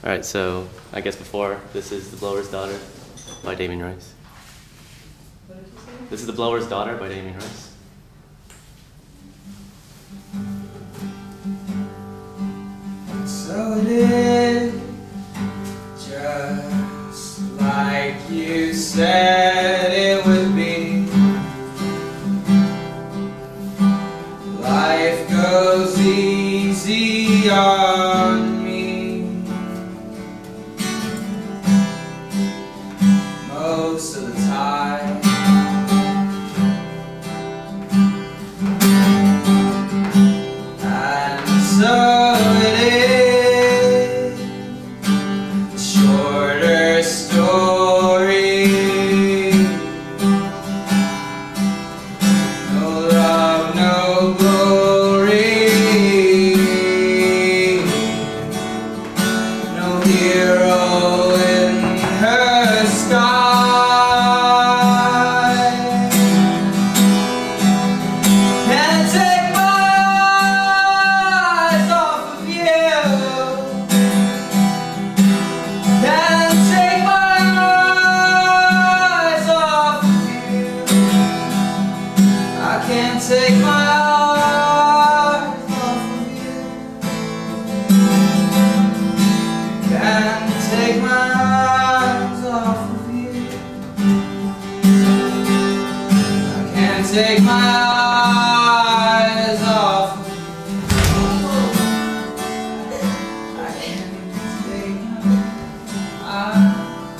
Alright, so I guess before, this is The Blower's Daughter by Damien Rice. What did you say? This is The Blower's Daughter by Damien Rice. So it is just like you said it would be. Life goes easy on me most of the time. And so it is a shorter story. No love, no glory, no hero in her sky. Can't take my eyes off of you. Can't take my eyes off of you. I can't take my eyes off of you. Can't take my eyes off of you. I can't take my eyes off of you. I can't take my eyes.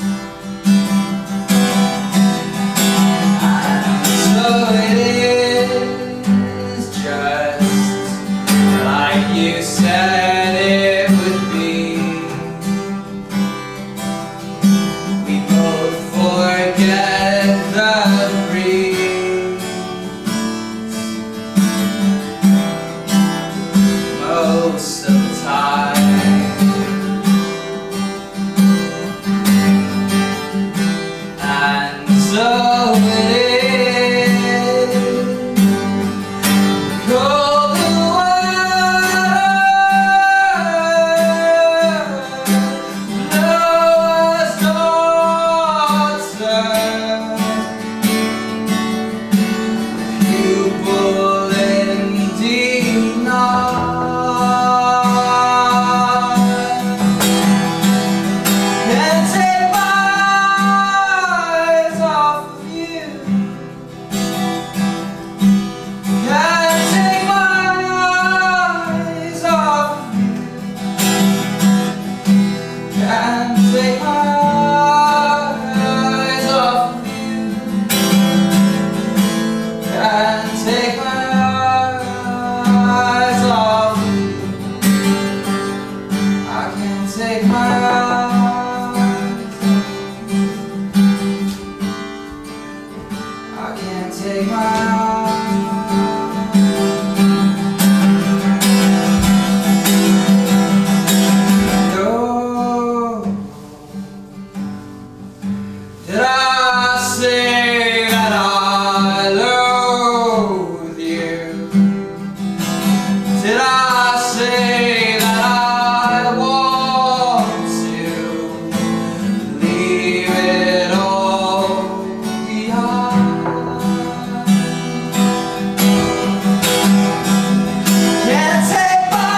So it is just like you said it would be. We both forget the breeze most of the time. And so it is. Cold water, Noah's daughter, pupil in denial. Can't take my eyes off of you. Can't take my eyes off of you. Can't take my eyes off of you. Can't take my eyes off of you. I can't take my eyes off of you. I can't take my eyes. No. Did I say that I loathe you? Did I say that I want to leave it all behind? Can't take my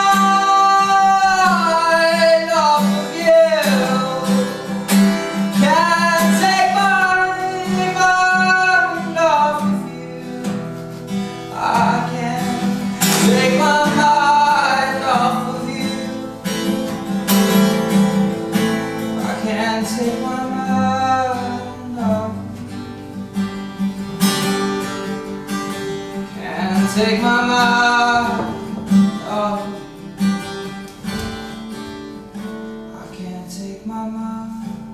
mind off of you. Can't take my mind off of you. I can't take my mind off of you. I can't take my mind off of you. Can't take my mind off. I can't take my mind.